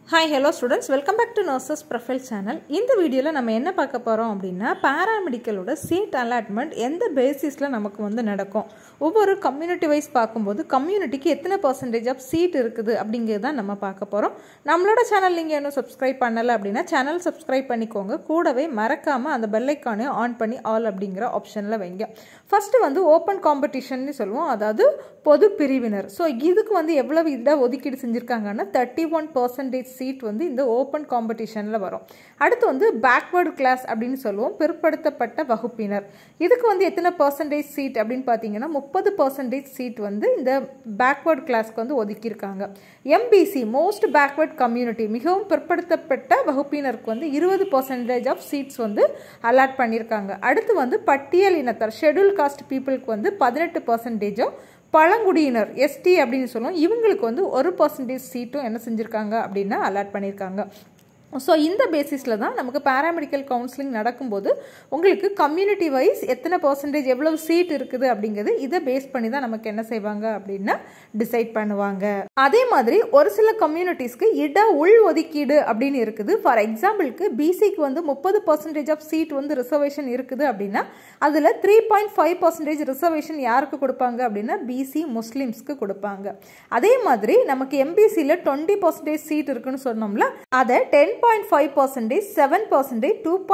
Hi, hello students. Welcome back to Nurses Profile channel. In the video la நம்ம என்ன பார்க்க போறோம் அப்படினா paramedical ஓட seat allotment எந்த பேசிஸ்ல நமக்கு வந்து நடக்கும். ஒவ்வொரு கம்யூனிட்டி வைஸ் பாக்கும்போது கம்யூனிட்டிக்கு எத்தனை percentage of seat இருக்குது அப்படிங்கறத நம்ம பார்க்க போறோம். நம்மளோட சேனல் நீங்க இன்னும் subscribe பண்ணல அப்படினா சேனல் subscribe பண்ணிக்கோங்க. கூடவே மறக்காம அந்த bell icon-ஐ ஆன் பண்ணி all அப்படிங்கற ஆப்ஷன்ல வைங்க. ஃபர்ஸ்ட் வந்து ஓபன் காம்படிஷன் னு சொல்லுவோம். அதாவது பொது பிரிவினர். சோ இதுக்கு வந்து எவ்வளவு இட ஒதுக்கீடு செஞ்சிருக்காங்கன்னா 31% சீட் வந்து இந்த ஓபன் காம்படிஷன்ல வரும். அடுத்து வந்து பேக்வர்ட் கிளாஸ் அப்படினு சொல்லுவோம். பிற்படுத்தப்பட்ட வகுப்பினர். இதுக்கு வந்து எத்தனை percentage சீட் அப்படினு பாத்தீங்கன்னா 30% சீட் வந்து இந்த பேக்வர்ட் கிளாஸ்க்கு வந்து ஒதுக்கி இருக்காங்க. MBC மோஸ்ட் பேக்வர்ட் கம்யூனிட்டி மிகவும் பிற்படுத்தப்பட்ட வகுப்பினருக்கு வந்து 20% ஆஃப் சீட்ஸ் வந்து அலாட் பண்ணிருக்காங்க. அடுத்து வந்து பட்டியல் இனத்தர் ஷெட்யூல் காஸ்ட் பீப்பிளுக்கு வந்து 18% பழங்குடியினர் ST அப்படின்னு சொல்லுவோம். இவங்களுக்கு வந்து 1% சீட்டும் என்ன செஞ்சிருக்காங்க அப்படின்னா அலாட் பண்ணியிருக்காங்க. ஸோ இந்த பேசிஸில் தான் நமக்கு பேராமெடிக்கல் கவுன்சிலிங் நடக்கும்போது உங்களுக்கு கம்யூனிட்டி வைஸ் எத்தனை பர்சன்டேஜ் எவ்வளவு சீட் இருக்குது அப்படிங்கிறது இதை பேஸ் பண்ணி தான் நமக்கு என்ன செய்வாங்க அப்படின்னா டிசைட் பண்ணுவாங்க. அதே மாதிரி ஒரு சில கம்யூனிட்டிஸ்க்கு இட உள் ஒதுக்கீடு அப்படின்னு இருக்குது. ஃபார் எக்ஸாம்பிளுக்கு பிசிக்கு வந்து 30% ஆஃப் சீட் வந்து ரிசர்வேஷன் இருக்குது அப்படின்னா அதில் 3.5% ரிசர்வேஷன் யாருக்கு கொடுப்பாங்க அப்படின்னா பிசி முஸ்லிம்ஸ்க்கு கொடுப்பாங்க. அதே மாதிரி நமக்கு எம்பிசியில் 20% சீட் இருக்குன்னு சொன்னோம்ல அதை 10.5%, 7%,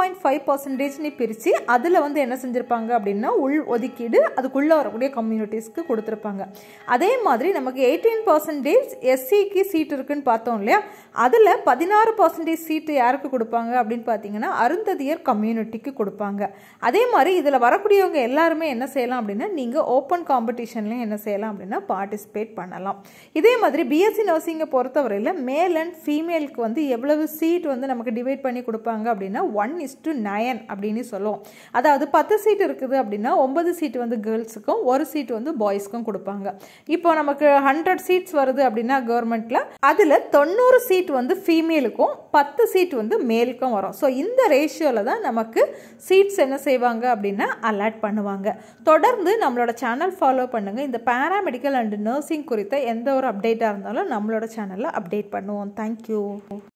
2.5% பிரிச்சு அதுல வந்து என்ன செஞ்சிருப்பாங்க அப்படின்னா உள் ஒதுக்கீடு அதுக்குள்ள வரக்கூடிய கம்யூனிட்டிஸ்க்கு கொடுத்திருப்பாங்க. அதே மாதிரி நமக்கு 18% எஸ்சிக்கு சீட் இருக்குன்னு பார்த்தோம் இல்லையா, அதுல 16% சீட் யாருக்கு கொடுப்பாங்க அப்படின்னு பாத்தீங்கன்னா அருந்ததியர் கம்யூனிட்டிக்கு கொடுப்பாங்க. அதே மாதிரி இதுல வரக்கூடியவங்க எல்லாருமே என்ன செய்யலாம் அப்படின்னா நீங்க ஓப்பன் காம்படிஷன்லயும் என்ன செய்யலாம் அப்படின்னா பார்ட்டிசிபேட் பண்ணலாம். இதே மாதிரி பிஎஸ்சி நர்சிங்கை பொறுத்தவரையில மேல் அண்ட் ஃபீமேலுக்கு வந்து எவ்வளவு சீட் வந்து நமக்கு டிவைட் பண்ணி கொடுப்பாங்க அப்படின்னா 1:9 அப்படின்னு சொல்லுவோம். அதாவது 10 சீட் இருக்குது அப்படின்னா 9 சீட் வந்து கேர்ள்ஸுக்கும் 1 சீட் வந்து பாய்ஸ்க்கும் கொடுப்பாங்க. இப்போ நமக்கு 100 சீட்ஸ் வருது அப்படின்னா கவர்மெண்ட்ல அதுல 90 சீட் வந்து ஃபீமேலுக்கும் 10 சீட் வந்து மேலுக்கும் வரும். ஸோ இந்த ரேஷியோல தான் நமக்கு சீட்ஸ் என்ன செய்வாங்க அப்படின்னா அலாட் பண்ணுவாங்க. தொடர்ந்து நம்மளோட சேனல் ஃபாலோ பண்ணுங்க. இந்த பேராமெடிக்கல் அண்ட் நர்சிங் குறித்த எந்த ஒரு அப்டேட்டா இருந்தாலும் நம்மளோட சேனல்ல அப்டேட் பண்ணுவோம். தேங்க்யூ.